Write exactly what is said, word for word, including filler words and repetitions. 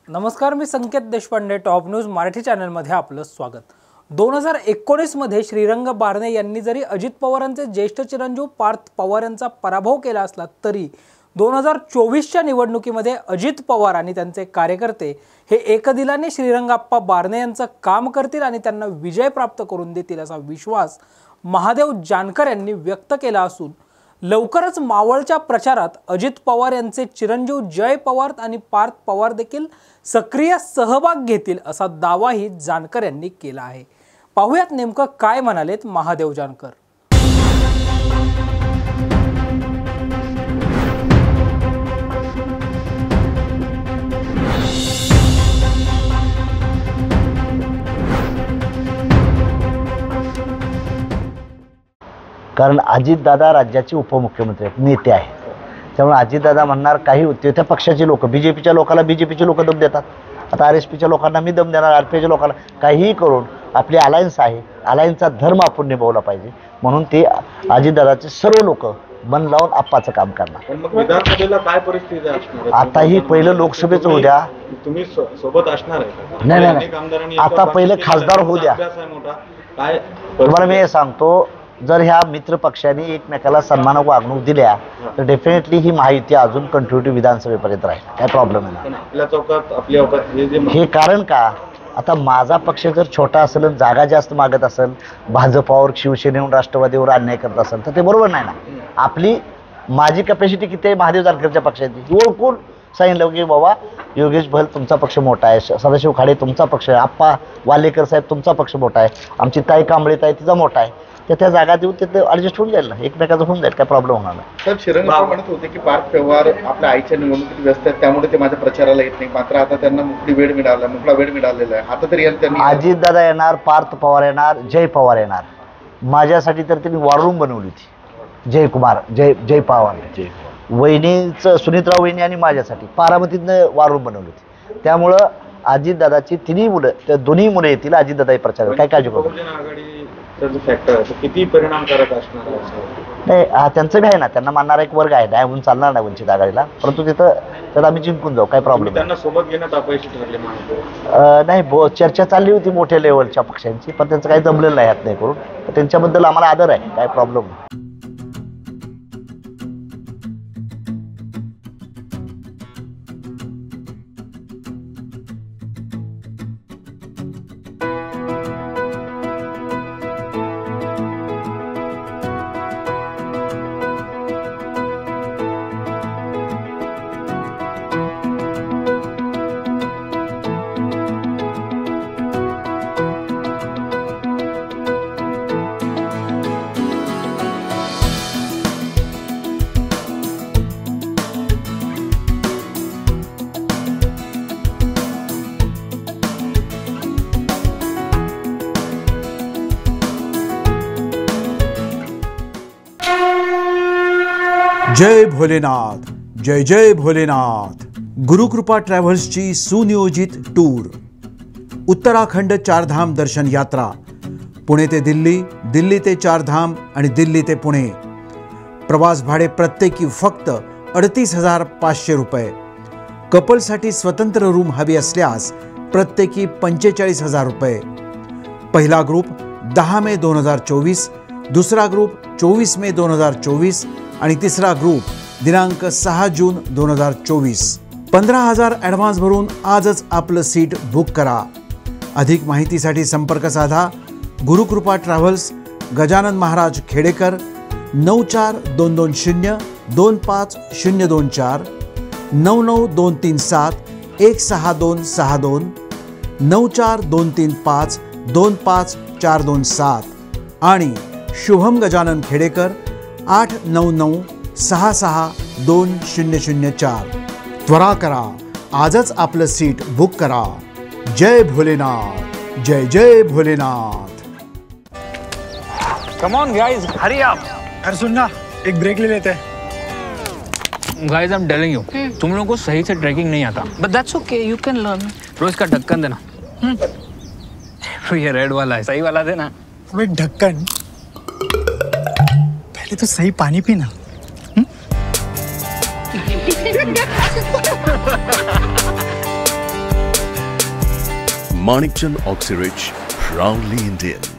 नमस्कार, मी Sanket Deshpande, top news Marathi चॅनलमध्ये आपलं स्वागत. दोन हजार एकोणीसमध्ये श्रीरंग बारणे यांनी जरी अजित पवारांचे ज्येष्ठ चिरंजीव पार्थ पवार यांचा पराभव केला असला तरी दोन हजार चोवीसच्या निवडणुकीमध्ये अजित पवार आणि त्यांचे कार्यकर्ते हे एकदिलाने श्रीरंगाप्पा बारणे यांचं काम करतील आणि त्यांना विजय प्राप्त करून देतील असा विश्वास महादेव जानकर यांनी व्यक्त केला असून लवकरच मावळच्या प्रचारात अजित पवार यांचे चिरंजीव जय पवार आणि पार्थ पवार देखील सक्रिय सहभाग घेतील असा दावाही जानकर यांनी केला आहे. पाहूयात नेमकं काय म्हणालेत महादेव जानकर. कारण अजितदादा राज्याचे उपमुख्यमंत्री आहेत, नेते आहेत. त्यामुळे अजितदादा म्हणणार काही होते त्या पक्षाचे लोक, बी जे पीच्या लोकांना बी जे पीचे लोक दम देतात. आता आर एस पीच्या लोकांना मी दम देणार, आर पी आयच्या लोकांना. काहीही करून आपली अलायन्स आहे, अलायन्सचा धर्म आपण निभावला पाहिजे म्हणून ते अजितदादाचे सर्व लोक मन लावून आप्पाचं काम करणार. मग विधानसभेला काय परिस्थिती असणार? आताही पहिलं लोकसभेचं होऊ द्या, तुम्ही सोबत असणार आहे. नाही नाही आता पहिलं खासदार होऊ द्या. काय तुम्हाला मी हे सांगतो, जर ह्या मित्र पक्षांनी एकमेकाला सन्मानक वागणूक दिल्या तर डेफिनेटली ही माहिती अजून कंटिन्युटी विधानसभेपर्यंत राहील, काय प्रॉब्लेम नाही. आपल्या चौकात आपल्या हे कारण का, आता माझा पक्ष जर छोटा असेल, जागा जास्त मागत असेल, भाजपावर शिवसेनेवर राष्ट्रवादीवर अन्याय करत असेल तर ते बरोबर नाही ना. आपली माझी कॅपॅसिटी किती आहे महादेव जानकरच्या पक्षाची ओळखून सांगितलं की बाबा योगेश भल तुमचा पक्ष मोठा आहे, सदाशिव खाडे तुमचा पक्ष आहे, आप्पा वालेकर साहेब तुमचा पक्ष मोठा आहे, आमची ताई कांबळे ताई तिचा मोठा आहे, तर त्या जागा देऊन तिथे ॲडजस्ट होऊन जाईल ना, एकमेकाचं होऊन जाईल, काय प्रॉब्लेम होणार नाही. तर श्रीरंग म्हणत होते की पार्थ पवार आपल्या आईच्या निवडणुकीत व्यस्त आहेत त्यामुळे ते माझ्या प्रचाराला येत नाही, मात्र आता त्यांना मोकळी वेळ मिळाला मोकळा वेळ मिळालेला आहे. आता तरी त्यांनी अजितदादा येणार, पार्थ पवार येणार, जय पवार येणार. माझ्यासाठी तर त्यांनी वॉर रूम बनवली होती, जयकुमार जय जय पवार वहिनीचं, सुनीत्रा वहिनी आणि माझ्यासाठी बारामतीतनं वॉर रूम बनवली होती. त्यामुळं अजितदादाची तिन्ही मुलं, त्या दोन्ही मुलं येतील अजितदादा प्रचार, काय काळजी करू. फॅक्टर किती परिणामकारक असणार नाही, हा त्यांचं बी आहे ना, त्यांना मानणारा एक वर्ग आहे, नाही म्हणून चालणार नाही वंचित आघाडीला, परंतु तिथं तर आम्ही जिंकून जाऊ, काय प्रॉब्लेम त्यांना सोबत घेण्यात अपयशी ठरले नाही. बो चर्चा चालली होती मोठ्या लेवलच्या पक्षांची, पण त्यांचं काही जमलेलं नाही यात नाही करून, त्यांच्याबद्दल आम्हाला आदर आहे, काय प्रॉब्लेम नाही. जय भोलेनाथ, जय जय भोलेनाथ. गुरुकृपा ट्रॅव्हल्सची सुनियोजित टूर, उत्तराखंड चारधाम दर्शन यात्रा, पुणे ते दिल्ली, दिल्ली ते चारधाम आणि दिल्ली ते पुणे. प्रवास भाडे प्रत्येकी फक्त अडतीस हजार पाचशे रुपये. कपलसाठी स्वतंत्र रूम हवी असल्यास प्रत्येकी पंचेचाळीस हजार रुपये. पहिला ग्रुप दहा मे दोन हजार चोवीस, दुसरा ग्रुप चोवीस मे दोन हजार चोवीस आणि तिसरा ग्रुप दिनांक सहा जून दोन हजार चोवीस. पंधरा हजार ॲडव्हान्स भरून आजच आपलं सीट बुक करा. अधिक माहितीसाठी संपर्क साधा गुरुकृपा ट्रॅव्हल्स, गजानन महाराज खेडेकर, नऊ चार दोन दोन शून्य दोन पाच शून्य दोन चार, नऊ नऊ दोन तीन सात एक सहा दोन सहा दोन, नऊ चार दोन तीन पाच दोन पाच चार दोन सात आणि शुभम गजानन खेडेकर आठ नऊ नऊ सहा सहा दोन शून्य शून्य चार. त्वरा करा, आजच आपलं सीट बुक करा. जय भोलेनाथ, जय जय Bholenath. Come on guys, hurry up. यार सुन ना, एक ब्रेक ले लेते हैं. Guys, I am telling you, तुम लोगों को सही से ट्रैकिंग नहीं आता. But that's okay, you can learn. रोज का ढक्कन देना. ये रेड वाला है, सही वाला देना. अबे ढक्कन, पहले तो सही पानी पीना. Manikchand Oxyrich, proudly Indian.